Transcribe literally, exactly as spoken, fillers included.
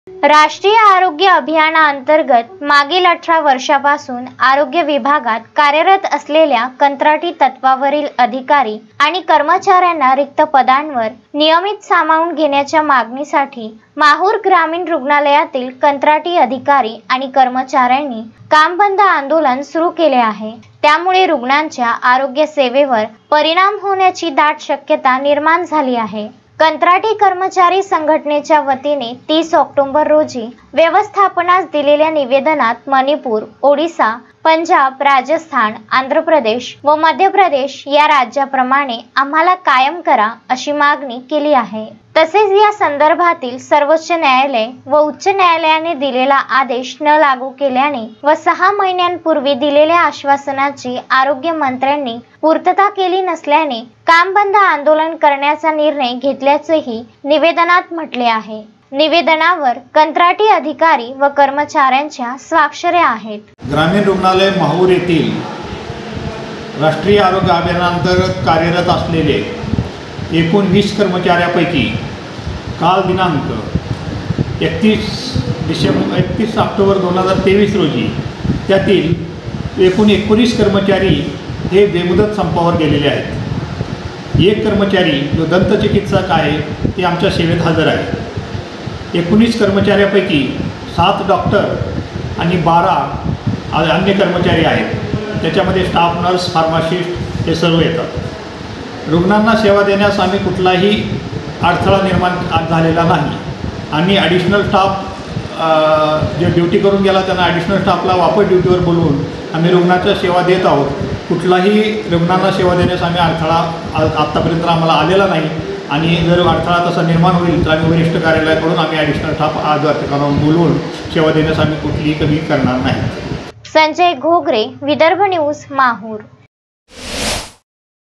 राष्ट्रीय आरोग्य अभियानाअंतर्गत मागील अठरा वर्षापासून आरोग्य विभागात कार्यरत असलेल्या कंत्राटी तत्वावरील अधिकारी आणि कर्मचाऱ्यांना रिक्त पदांवर नियमित सामावून घेण्याच्या मागणीसाठी माहूर ग्रामीण रुग्णालयातील कंत्राटी अधिकारी आणि कर्मचाऱ्यांनी काम बंद आंदोलन सुरू केले आहे। त्यामुळे रुग्णांच्या आरोग्य सेवेवर परिणाम होण्याची दाट शक्यता निर्माण झाली आहे। कंत्राटी कर्मचारी संघटनेच्या वतीने तीस ऑक्टोबर रोजी व्यवस्थापनास दिलेल्या निवेदनात मणिपूर, ओडिशा, पंजाब, राजस्थान, आंध्र प्रदेश व मध्य प्रदेश या राज्याप्रमाणे आम्हाला कायम करा अशी मागणी केली आहे। तसेच या संदर्भातील सर्वोच्च न्यायालय व उच्च न्यायालयाने दिलेला आदेश न लागू केल्याने व सहा महिन्यांपूर्वी दिलेल्या आश्वासनाची आरोग्य मंत्र्यांनी पूर्तता केली नसल्याने काम बंद आंदोलन करण्याचा निर्णय घेतल्याचेही निवेदनात म्हटले आहे। निवेदनावर कंत्राटी अधिकारी व कर्मचाऱ्यांच्या स्वाक्षऱ्या आहेत। ग्रामीण रुग्णालय माहूर येथील राष्ट्रीय आरोग्य अभियानांतर्गत कार्यरत असलेले एकूण वीस कर्मचाऱ्यांपैकी काल दिनांक एकतीस डिसेंबर एकतीस ऑक्टोबर दोन हजार तेवीस रोजी त्यातील एकूण एकोणीस कर्मचारी हे बेमुदत संपावर गेलेले आहेत। एक कर्मचारी जो दंतचिकित्सक आहे ते आमच्या सेवेत हजर आहे। एकोणीस कर्मचाऱ्यांपैकी सात डॉक्टर आणि बारा अन्य कर्मचारी आहेत। त्याच्यामध्ये स्टाफ नर्स, फार्मासिस्ट हे सर्व येतात। रुग्णांना सेवा देण्यास आम्ही कुठलाही अडथळा निर्माण झालेला नाही आणि ॲडिशनल स्टाफ जे ड्युटी करून गेला त्यांना ॲडिशनल स्टाफला वापस ड्युटीवर बोलवून आम्ही रुग्णाच्या सेवा देत आहोत। कुठलाही रुग्णांना सेवा देण्यास आम्ही अडथळा आत्तापर्यंत आम्हाला आलेला नाही आणि जर अडथळा तसा निर्माण होईल तर आम्ही वरिष्ठ कार्यालयाकडून आम्ही ॲडिशनल स्टाफ आज ठिकाणाहून बोलवून सेवा देण्यास आम्ही कुठलीही कमी करणार नाही। संजय घोगरे, विदर्भ न्यूज, माहूर।